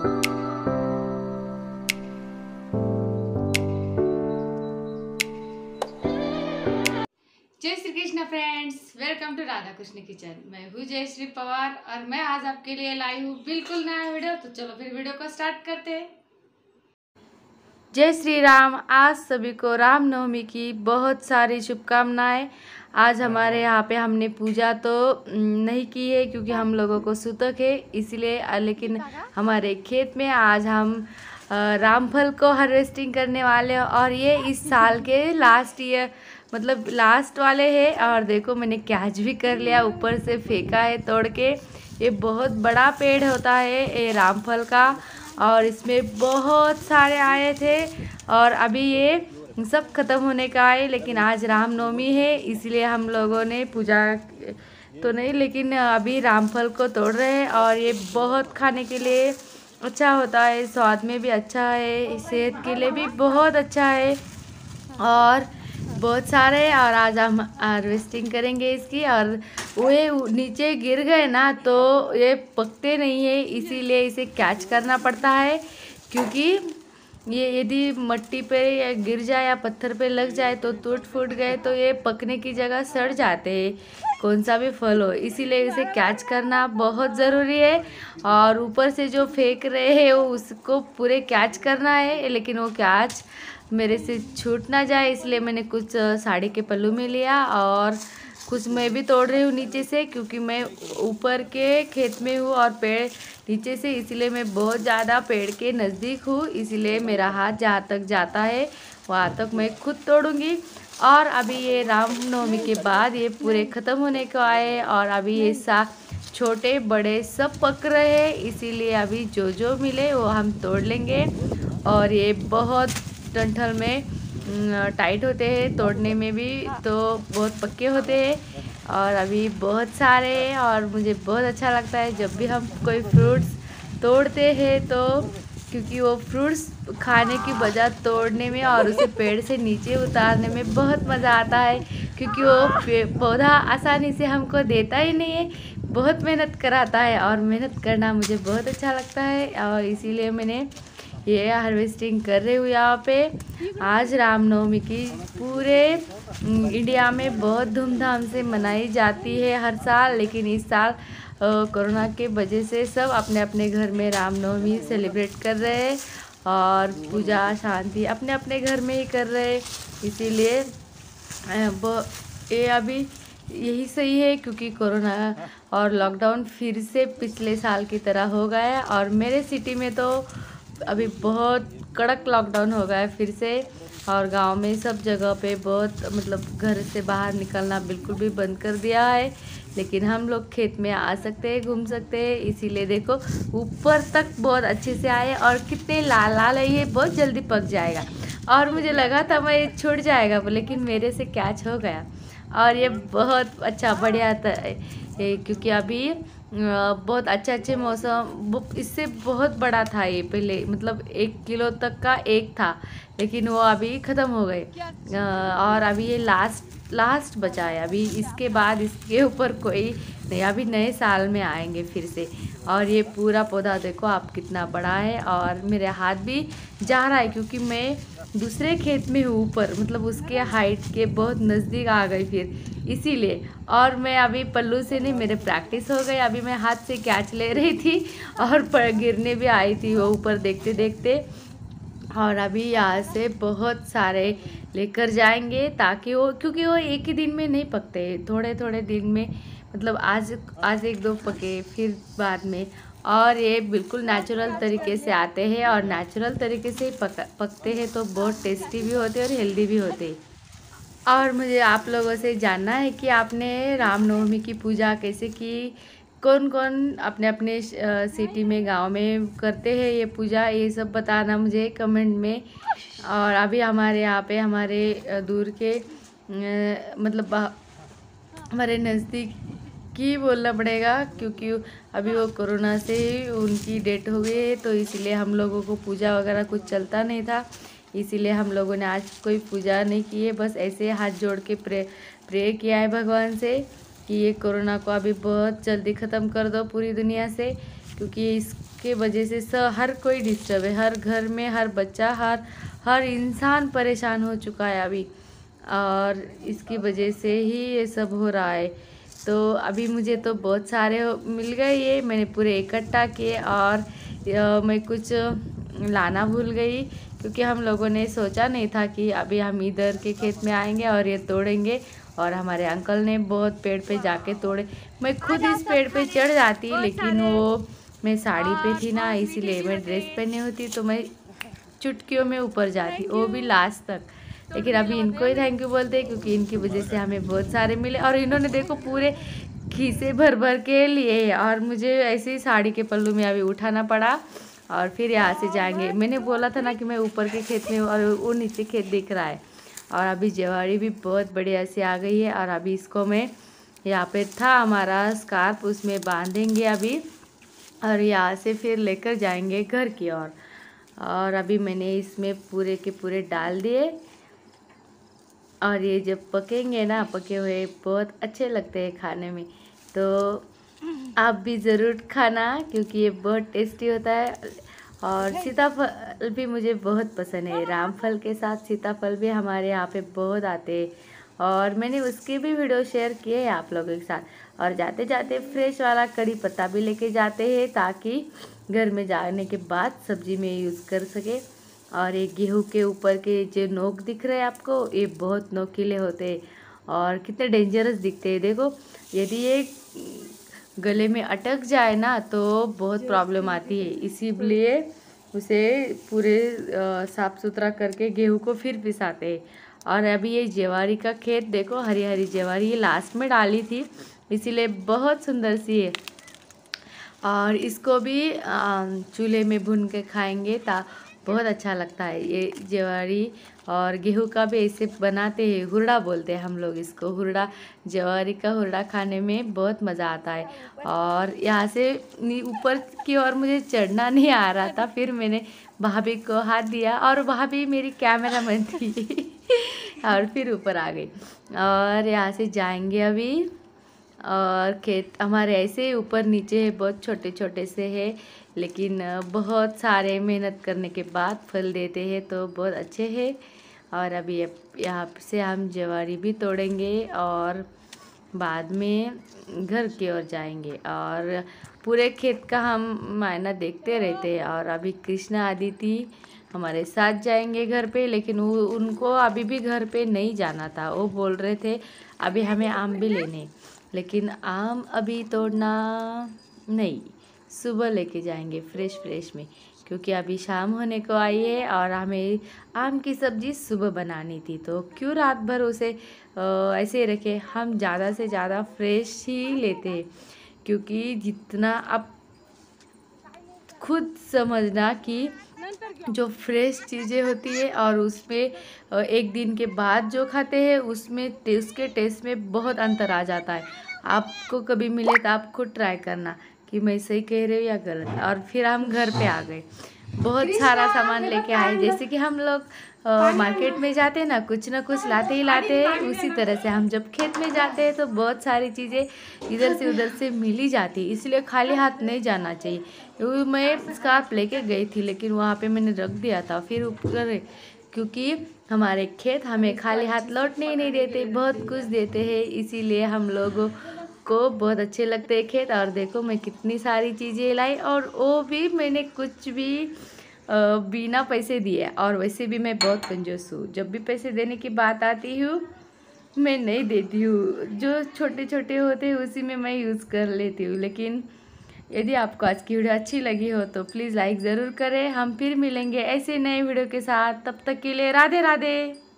जय Shri Krishna friends, welcome to Radha Krishna kitchen. मैं हूँ जयश्री पवार और मैं आज आपके लिए लाई हूँ बिल्कुल नया वीडियो। तो चलो फिर वीडियो को स्टार्ट करते हैं। जय श्री राम। आज सभी को रामनवमी की बहुत सारी शुभकामनाएं। आज हमारे यहाँ पे हमने पूजा तो नहीं की है क्योंकि हम लोगों को सूतक है इसलिए, लेकिन हमारे खेत में आज हम रामफल को हार्वेस्टिंग करने वाले हैं और ये इस साल के लास्ट ईयर मतलब लास्ट वाले हैं। और देखो मैंने कैच भी कर लिया, ऊपर से फेंका है तोड़ के। ये बहुत बड़ा पेड़ होता है ये रामफल का और इसमें बहुत सारे आए थे और अभी ये सब ख़त्म होने का है। लेकिन आज रामनवमी है इसलिए हम लोगों ने पूजा तो नहीं, लेकिन अभी रामफल को तोड़ रहे हैं और ये बहुत खाने के लिए अच्छा होता है, स्वाद में भी अच्छा है, सेहत के लिए भी बहुत अच्छा है और बहुत सारे। और आज हम हार्वेस्टिंग करेंगे इसकी। और वे नीचे गिर गए ना तो ये पकते नहीं है, इसीलिए इसे कैच करना पड़ता है क्योंकि ये यदि मट्टी पे या गिर जाए या पत्थर पे लग जाए तो टूट फूट गए तो ये पकने की जगह सड़ जाते हैं, कौन सा भी फल हो। इसीलिए इसे कैच करना बहुत ज़रूरी है और ऊपर से जो फेंक रहे हैं वो उसको पूरे कैच करना है, लेकिन वो कैच मेरे से छूट ना जाए इसलिए मैंने कुछ साड़ी के पल्लू में लिया और कुछ मैं भी तोड़ रही हूँ नीचे से क्योंकि मैं ऊपर के खेत में हूँ और पेड़ नीचे से, इसलिए मैं बहुत ज़्यादा पेड़ के नज़दीक हूँ, इसीलिए मेरा हाथ जहाँ तक जाता है वहाँ तक मैं खुद तोड़ूंगी। और अभी ये रामनवमी के बाद ये पूरे ख़त्म होने को आए और अभी ये छोटे बड़े सब पक रहे हैं, इसीलिए अभी जो जो मिले वो हम तोड़ लेंगे। और ये बहुत डंठल में टाइट होते हैं, तोड़ने में भी तो बहुत पक्के होते हैं और अभी बहुत सारे हैं और मुझे बहुत अच्छा लगता है जब भी हम कोई फ्रूट्स तोड़ते हैं तो, क्योंकि वो फ्रूट्स खाने की बजाय तोड़ने में और उसे पेड़ से नीचे उतारने में बहुत मज़ा आता है क्योंकि वो पौधा आसानी से हमको देता ही नहीं है, बहुत मेहनत कराता है और मेहनत करना मुझे बहुत अच्छा लगता है और इसीलिए मैंने ये हार्वेस्टिंग कर रही हूँ यहाँ पे। आज रामनवमी की पूरे इंडिया में बहुत धूमधाम से मनाई जाती है हर साल, लेकिन इस साल कोरोना के वजह से सब अपने अपने घर में रामनवमी सेलिब्रेट कर रहे हैं और पूजा शांति अपने अपने घर में ही कर रहे हैं। इसीलिए ये अभी यही सही है क्योंकि कोरोना और लॉकडाउन फिर से पिछले साल की तरह हो गया है और मेरे सिटी में तो अभी बहुत कड़क लॉकडाउन हो गया है फिर से और गांव में सब जगह पे बहुत मतलब घर से बाहर निकलना बिल्कुल भी बंद कर दिया है। लेकिन हम लोग खेत में आ सकते हैं, घूम सकते हैं, इसीलिए देखो ऊपर तक बहुत अच्छे से आए और कितने लाल लाल है, ये बहुत जल्दी पक जाएगा। और मुझे लगा था मैं छूट जाएगा लेकिन मेरे से कैच हो गया और ये बहुत अच्छा बढ़िया था क्योंकि अभी बहुत अच्छे अच्छे मौसम, इससे बहुत बड़ा था ये पहले, मतलब 1 किलो तक का एक था लेकिन वो अभी ख़त्म हो गए और अभी ये लास्ट बचा है। अभी इसके बाद इसके ऊपर कोई नहीं, अभी नए साल में आएंगे फिर से। और ये पूरा पौधा देखो आप कितना बड़ा है और मेरे हाथ भी जा रहा है क्योंकि मैं दूसरे खेत में हूँ ऊपर, मतलब उसके हाइट के बहुत नज़दीक आ गई फिर इसीलिए। और मैं अभी पल्लू से नहीं, मेरे प्रैक्टिस हो गई, अभी मैं हाथ से कैच ले रही थी और गिरने भी आई थी वो ऊपर देखते देखते। और अभी यहाँ से बहुत सारे लेकर जाएंगे ताकि वो, क्योंकि वो एक ही दिन में नहीं पकते, थोड़े थोड़े दिन में, मतलब आज एक दो पके फिर बाद में। और ये बिल्कुल नेचुरल तरीके से आते हैं और नेचुरल तरीके से पकते हैं तो बहुत टेस्टी भी होते हैं और हेल्दी भी होते हैं। और मुझे आप लोगों से जानना है कि आपने रामनवमी की पूजा कैसे की, कौन कौन अपने अपने सिटी में गांव में करते हैं ये पूजा, ये सब बताना मुझे कमेंट में। और अभी हमारे यहाँ पे हमारे दूर के मतलब हमारे नज़दीक की बोलना पड़ेगा क्योंकि अभी वो कोरोना से उनकी डेथ हो गई है तो इसीलिए हम लोगों को पूजा वगैरह कुछ चलता नहीं था, इसीलिए हम लोगों ने आज कोई पूजा नहीं की है, बस ऐसे हाथ जोड़ के प्रे किया है भगवान से कि ये कोरोना को अभी बहुत जल्दी ख़त्म कर दो पूरी दुनिया से, क्योंकि इसके वजह से हर कोई डिस्टर्ब है, हर घर में हर बच्चा हर इंसान परेशान हो चुका है अभी, और इसकी वजह से ही ये सब हो रहा है। तो अभी मुझे तो बहुत सारे मिल गए, ये मैंने पूरे इकट्ठा किए, और मैं कुछ लाना भूल गई क्योंकि हम लोगों ने सोचा नहीं था कि अभी हम इधर के खेत में आएंगे और ये तोड़ेंगे। और हमारे अंकल ने बहुत पेड़ पे जाके तोड़े। मैं खुद इस पेड़ पे चढ़ जाती, लेकिन वो मैं साड़ी पे थी ना, इसीलिए मैं ड्रेस पहनी होती तो मैं चुटकियों में ऊपर जाती, वो भी लास्ट तक। लेकिन अभी इनको ही थैंक यू बोलते हैं क्योंकि इनकी वजह से हमें बहुत सारे मिले, और इन्होंने देखो पूरे खीसे भर भर के लिए, और मुझे ऐसे ही साड़ी के पल्लू में अभी उठाना पड़ा। और फिर यहाँ से जाएंगे, मैंने बोला था ना कि मैं ऊपर के खेत में, और वो नीचे खेत दिख रहा है। और अभी ज्वारी भी बहुत बढ़िया से आ गई है, और अभी इसको मैं यहाँ पे था हमारा स्कार्फ, उसमें बांधेंगे अभी, और यहाँ से फिर लेकर जाएंगे घर की ओर। और अभी मैंने इसमें पूरे के पूरे डाल दिए, और ये जब पकेंगे ना, पके हुए बहुत अच्छे लगते हैं खाने में। तो आप भी ज़रूर खाना क्योंकि ये बहुत टेस्टी होता है। और सीताफल भी मुझे बहुत पसंद है, रामफल के साथ सीताफल भी हमारे यहाँ पे बहुत आते हैं, और मैंने उसके भी वीडियो शेयर किए हैं आप लोगों के साथ। और जाते जाते फ्रेश वाला कड़ी पत्ता भी लेके जाते हैं ताकि घर में जाने के बाद सब्जी में यूज़ कर सके। और ये गेहूँ के ऊपर के जो नोक दिख रहे हैं आपको, ये बहुत नोकीले होते हैं और कितने डेंजरस दिखते हैं। देखो, यदि ये गले में अटक जाए ना तो बहुत प्रॉब्लम आती है, इसीलिए उसे पूरे साफ़ सुथरा करके गेहूँ को फिर पिसाते हैं। और अभी ये ज्वारी का खेत देखो, हरी हरी ज्वारी, ये लास्ट में डाली थी इसीलिए बहुत सुंदर सी है। और इसको भी चूल्हे में भून के खाएंगे ता बहुत अच्छा लगता है। ये ज्वारी और गेहूं का भी ऐसे बनाते हैं, हुरडा बोलते हैं हम लोग इसको, हुरडा। ज्वारी का हुरडा खाने में बहुत मज़ा आता है। और यहाँ से ऊपर की ओर मुझे चढ़ना नहीं आ रहा था, फिर मैंने भाभी को हाथ दिया, और भाभी मेरी कैमरामैन थी और फिर ऊपर आ गई। और यहाँ से जाएंगे अभी, और खेत हमारे ऐसे ही ऊपर नीचे है, बहुत छोटे छोटे से है, लेकिन बहुत सारे मेहनत करने के बाद फल देते हैं तो बहुत अच्छे हैं। और अभी यहाँ से हम ज्वारी भी तोड़ेंगे और बाद में घर की ओर जाएंगे, और पूरे खेत का हम मायना देखते रहते हैं। और अभी कृष्णा आदिति हमारे साथ जाएंगे घर पे, लेकिन उनको अभी भी घर पे नहीं जाना था, वो बोल रहे थे अभी हमें आम भी लेने, लेकिन आम अभी तोड़ना नहीं, सुबह लेके जाएंगे फ्रेश में, क्योंकि अभी शाम होने को आई है और हमें आम की सब्ज़ी सुबह बनानी थी, तो क्यों रात भर उसे ऐसे रखे। हम ज़्यादा से ज़्यादा फ्रेश ही लेते हैं, क्योंकि जितना आप खुद समझना कि जो फ्रेश चीज़ें होती है और उसमें एक दिन के बाद जो खाते हैं उसमें उसके टेस्ट में बहुत अंतर आ जाता है। आपको कभी मिले तो आप खुद ट्राई करना कि मैं सही कह रही हूँ या गलत। और फिर हम घर पे आ गए, बहुत सारा सामान लेके आए, जैसे कि हम लोग मार्केट में जाते हैं ना कुछ लाते ही लाते हैं, उसी तरह से हम जब खेत में जाते हैं तो बहुत सारी चीज़ें इधर से उधर से मिल ही जाती, इसलिए खाली हाथ नहीं जाना चाहिए। मैं स्कार्फ लेके गई थी, लेकिन वहाँ पे मैंने रख दिया था फिर ऊपर, क्योंकि हमारे खेत हमें खाली हाथ लौटने ही नहीं देते, बहुत कुछ देते हैं, इसीलिए हम लोगों को बहुत अच्छे लगते हैं खेत। और देखो मैं कितनी सारी चीज़ें लाई, और वो भी मैंने कुछ भी बिना पैसे दिए, और वैसे भी मैं बहुत कंजूस हूँ, जब भी पैसे देने की बात आती हूँ मैं नहीं देती हूँ, जो छोटे छोटे होते हैं उसी में मैं यूज़ कर लेती हूँ। लेकिन यदि आपको आज की वीडियो अच्छी लगी हो तो प्लीज़ लाइक ज़रूर करें। हम फिर मिलेंगे ऐसे नए वीडियो के साथ, तब तक के लिए राधे राधे।